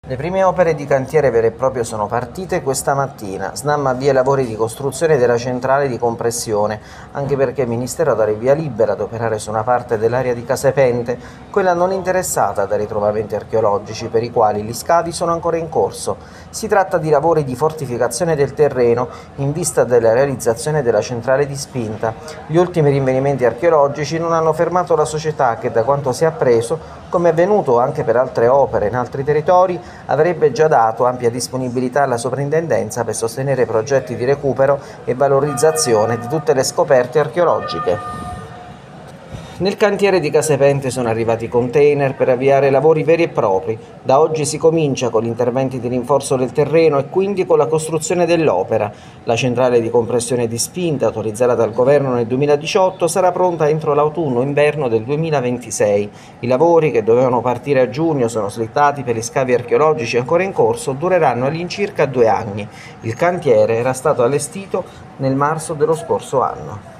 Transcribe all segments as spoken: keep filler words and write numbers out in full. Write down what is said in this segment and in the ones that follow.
Le prime opere di cantiere vero e proprio sono partite questa mattina. Snam avvia i lavori di costruzione della centrale di compressione, anche perché il Ministero ha dato via libera ad operare su una parte dell'area di Casepente, quella non interessata dai ritrovamenti archeologici per i quali gli scavi sono ancora in corso. Si tratta di lavori di fortificazione del terreno in vista della realizzazione della centrale di spinta. Gli ultimi rinvenimenti archeologici non hanno fermato la società che, da quanto si è appreso, come è avvenuto anche per altre opere in altri territori, avrebbe già dato ampia disponibilità alla soprintendenza per sostenere progetti di recupero e valorizzazione di tutte le scoperte archeologiche. Nel cantiere di Casepente sono arrivati i container per avviare lavori veri e propri. Da oggi si comincia con gli interventi di rinforzo del terreno e quindi con la costruzione dell'opera. La centrale di compressione di spinta, autorizzata dal governo nel duemiladiciotto, sarà pronta entro l'autunno-inverno del duemilaventisei. I lavori, che dovevano partire a giugno, sono slittati per gli scavi archeologici ancora in corso, dureranno all'incirca due anni. Il cantiere era stato allestito nel marzo dello scorso anno.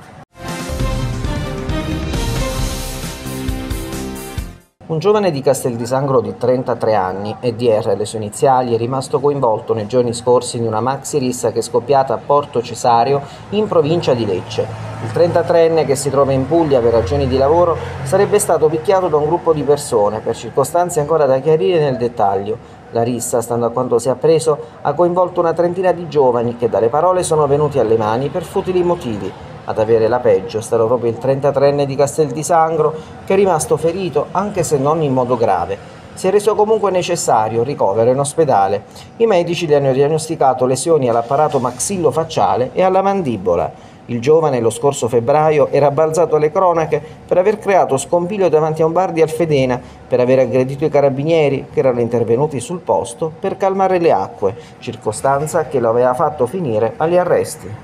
Un giovane di Castel di Sangro di trentatré anni, E D R le sue iniziali, è rimasto coinvolto nei giorni scorsi in una maxi rissa che è scoppiata a Porto Cesario, in provincia di Lecce. Il trentatreenne, che si trova in Puglia per ragioni di lavoro, sarebbe stato picchiato da un gruppo di persone, per circostanze ancora da chiarire nel dettaglio. La rissa, stando a quanto si è appreso, ha coinvolto una trentina di giovani che dalle parole sono venuti alle mani per futili motivi. Ad avere la peggio è stato proprio il trentatreenne di Castel di Sangro, che è rimasto ferito anche se non in modo grave. Si è reso comunque necessario ricovero in ospedale. I medici gli hanno diagnosticato lesioni all'apparato maxillofacciale e alla mandibola. Il giovane lo scorso febbraio era balzato alle cronache per aver creato scompiglio davanti a un bar di Alfedena, per aver aggredito i carabinieri che erano intervenuti sul posto per calmare le acque, circostanza che lo aveva fatto finire agli arresti.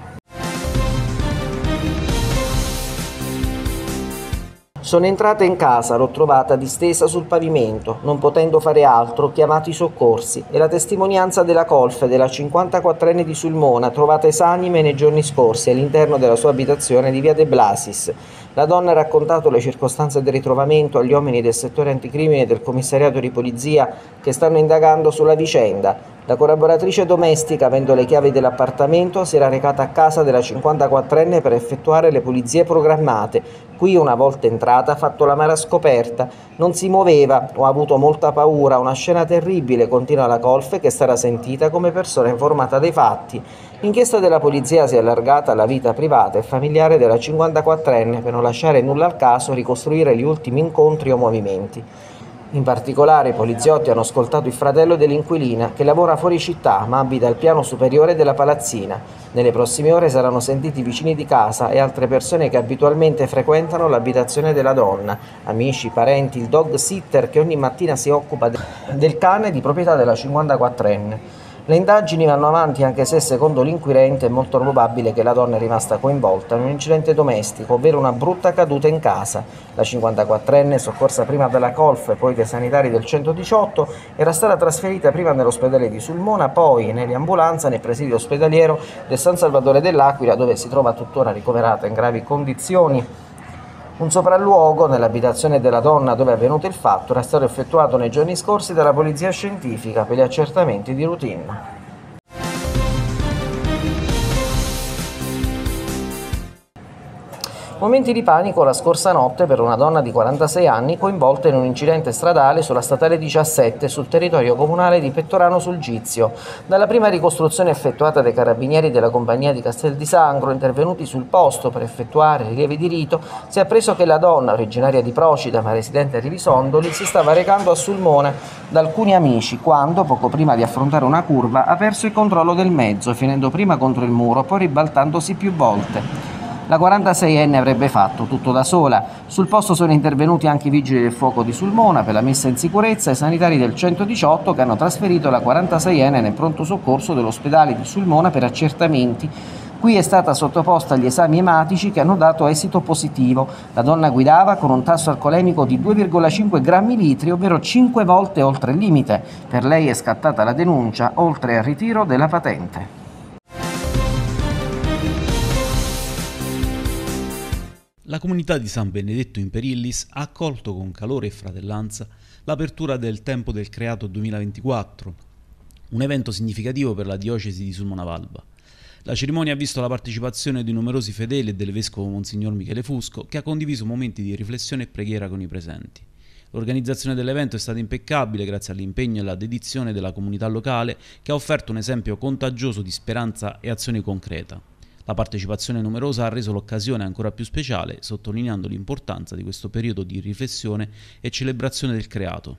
Sono entrata in casa, l'ho trovata distesa sul pavimento, non potendo fare altro, ho chiamato i soccorsi, e la testimonianza della colfe della cinquantaquattrenne di Sulmona, trovata esanime nei giorni scorsi all'interno della sua abitazione di via De Blasis. La donna ha raccontato le circostanze del ritrovamento agli uomini del settore anticrimine del commissariato di polizia che stanno indagando sulla vicenda. La collaboratrice domestica, avendo le chiavi dell'appartamento, si era recata a casa della cinquantaquattrenne per effettuare le pulizie programmate. Qui, una volta entrata, ha fatto l'amara scoperta. Non si muoveva, ho avuto molta paura, una scena terribile, continua la colfe, che sarà sentita come persona informata dei fatti. L'inchiesta della polizia si è allargata alla vita privata e familiare della cinquantaquattrenne per non lasciare nulla al caso, ricostruire gli ultimi incontri o movimenti. In particolare, i poliziotti hanno ascoltato il fratello dell'inquilina, che lavora fuori città ma abita al piano superiore della palazzina. Nelle prossime ore saranno sentiti i vicini di casa e altre persone che abitualmente frequentano l'abitazione della donna, amici, parenti, il dog sitter che ogni mattina si occupa de- del cane di proprietà della cinquantaquattrenne. Le indagini vanno avanti, anche se, secondo l'inquirente, è molto probabile che la donna è rimasta coinvolta in un incidente domestico, ovvero una brutta caduta in casa. La cinquantaquattrenne, soccorsa prima dalla colf e poi dai sanitari del centodiciotto, era stata trasferita prima nell'ospedale di Sulmona, poi nell'ambulanza nel presidio ospedaliero del San Salvatore dell'Aquila, dove si trova tuttora ricoverata in gravi condizioni. Un sopralluogo nell'abitazione della donna dove è avvenuto il fatto era stato effettuato nei giorni scorsi dalla polizia scientifica per gli accertamenti di routine. Momenti di panico la scorsa notte per una donna di quarantasei anni coinvolta in un incidente stradale sulla statale diciassette sul territorio comunale di Pettorano sul Gizio. Dalla prima ricostruzione effettuata dai carabinieri della compagnia di Castel di Sangro, intervenuti sul posto per effettuare rilievi di rito, si è appreso che la donna, originaria di Procida ma residente a Rivisondoli, si stava recando a Sulmona da alcuni amici quando, poco prima di affrontare una curva, ha perso il controllo del mezzo, finendo prima contro il muro, poi ribaltandosi più volte. La quarantaseienne avrebbe fatto tutto da sola. Sul posto sono intervenuti anche i vigili del fuoco di Sulmona per la messa in sicurezza e i sanitari del centodiciotto che hanno trasferito la quarantaseienne nel pronto soccorso dell'ospedale di Sulmona per accertamenti. Qui è stata sottoposta agli esami ematici che hanno dato esito positivo. La donna guidava con un tasso alcolemico di due virgola cinque grammi litri, ovvero cinque volte oltre il limite. Per lei è scattata la denuncia, oltre al ritiro della patente. La comunità di San Benedetto in Perillis ha accolto con calore e fratellanza l'apertura del Tempo del Creato duemilaventiquattro, un evento significativo per la diocesi di Sulmona Valba. La cerimonia ha visto la partecipazione di numerosi fedeli e del vescovo Monsignor Michele Fusco, che ha condiviso momenti di riflessione e preghiera con i presenti. L'organizzazione dell'evento è stata impeccabile grazie all'impegno e alla dedizione della comunità locale, che ha offerto un esempio contagioso di speranza e azione concreta. La partecipazione numerosa ha reso l'occasione ancora più speciale, sottolineando l'importanza di questo periodo di riflessione e celebrazione del creato.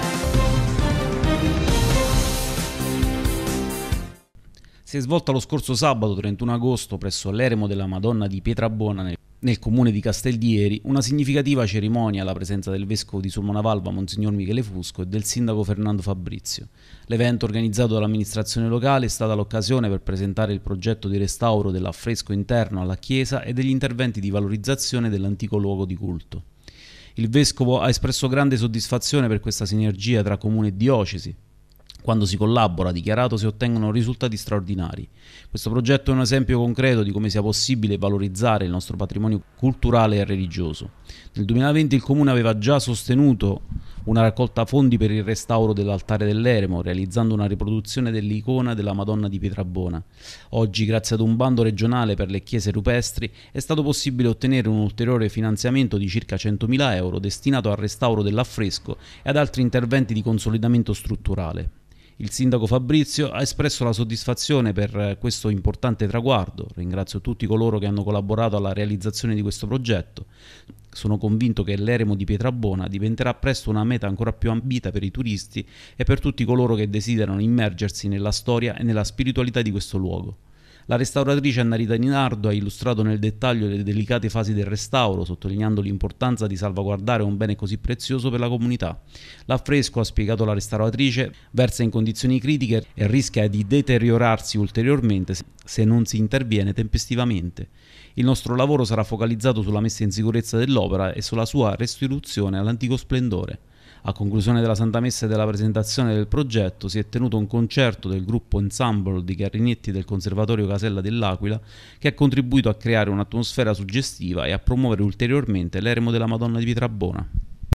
Si è svolta lo scorso sabato trentuno agosto presso l'eremo della Madonna di Pietrabona nel, nel comune di Casteldieri una significativa cerimonia alla presenza del vescovo di Sulmona Valba Monsignor Michele Fusco e del sindaco Fernando Fabrizio. L'evento organizzato dall'amministrazione locale è stata l'occasione per presentare il progetto di restauro dell'affresco interno alla chiesa e degli interventi di valorizzazione dell'antico luogo di culto. Il vescovo ha espresso grande soddisfazione per questa sinergia tra comune e diocesi. Quando si collabora, ha dichiarato, si ottengono risultati straordinari. Questo progetto è un esempio concreto di come sia possibile valorizzare il nostro patrimonio culturale e religioso. Nel duemilaventi il Comune aveva già sostenuto una raccolta fondi per il restauro dell'altare dell'eremo, realizzando una riproduzione dell'icona della Madonna di Pietrabona. Oggi, grazie ad un bando regionale per le chiese rupestri, è stato possibile ottenere un ulteriore finanziamento di circa centomila euro destinato al restauro dell'affresco e ad altri interventi di consolidamento strutturale. Il sindaco Fabrizio ha espresso la soddisfazione per questo importante traguardo. Ringrazio tutti coloro che hanno collaborato alla realizzazione di questo progetto. Sono convinto che l'eremo di Pietrabona diventerà presto una meta ancora più ambita per i turisti e per tutti coloro che desiderano immergersi nella storia e nella spiritualità di questo luogo. La restauratrice Annarita Di Nardo ha illustrato nel dettaglio le delicate fasi del restauro, sottolineando l'importanza di salvaguardare un bene così prezioso per la comunità. L'affresco, ha spiegato la restauratrice, versa in condizioni critiche e rischia di deteriorarsi ulteriormente se non si interviene tempestivamente. Il nostro lavoro sarà focalizzato sulla messa in sicurezza dell'opera e sulla sua restituzione all'antico splendore. A conclusione della Santa Messa e della presentazione del progetto si è tenuto un concerto del gruppo Ensemble di clarinetti del Conservatorio Casella dell'Aquila, che ha contribuito a creare un'atmosfera suggestiva e a promuovere ulteriormente l'eremo della Madonna di Pietrabona.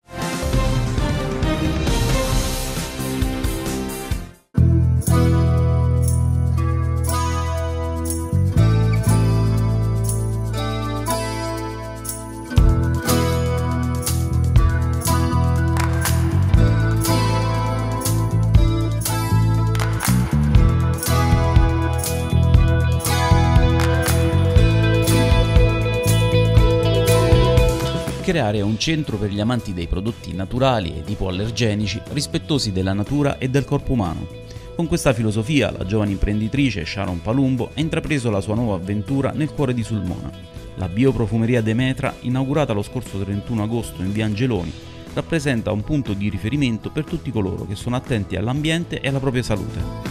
Creare un centro per gli amanti dei prodotti naturali ed ipoallergenici, rispettosi della natura e del corpo umano. Con questa filosofia la giovane imprenditrice Sharon Palumbo ha intrapreso la sua nuova avventura nel cuore di Sulmona. La bioprofumeria Demetra, inaugurata lo scorso trentuno agosto in via Angeloni, rappresenta un punto di riferimento per tutti coloro che sono attenti all'ambiente e alla propria salute.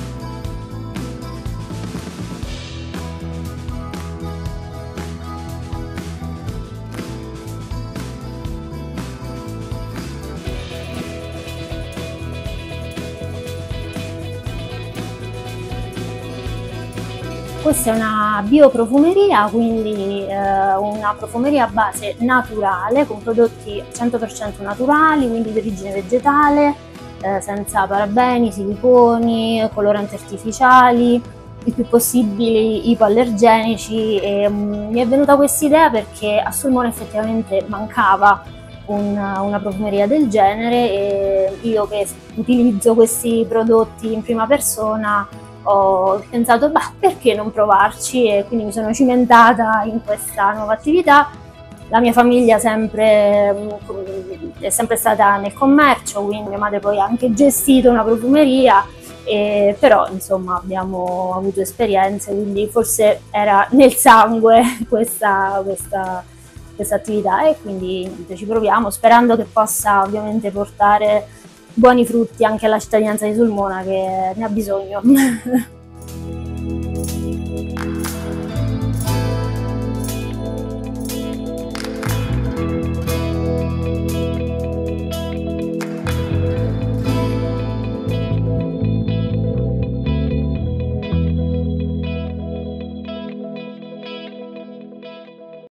Questa è una bioprofumeria, quindi eh, una profumeria a base naturale, con prodotti cento per cento naturali, quindi di origine vegetale, eh, senza parabeni, siliconi, coloranti artificiali, il più possibile ipoallergenici. E, um, mi è venuta questa idea perché a Sulmona effettivamente mancava un, una profumeria del genere e io che utilizzo questi prodotti in prima persona ho pensato, bah, perché non provarci, e quindi mi sono cimentata in questa nuova attività. La mia famiglia sempre, è sempre stata nel commercio, quindi mia madre poi ha anche gestito una profumeria, e però insomma abbiamo avuto esperienze, quindi forse era nel sangue questa, questa, questa attività, e quindi ci proviamo, sperando che possa ovviamente portare buoni frutti anche alla cittadinanza di Sulmona, che ne ha bisogno.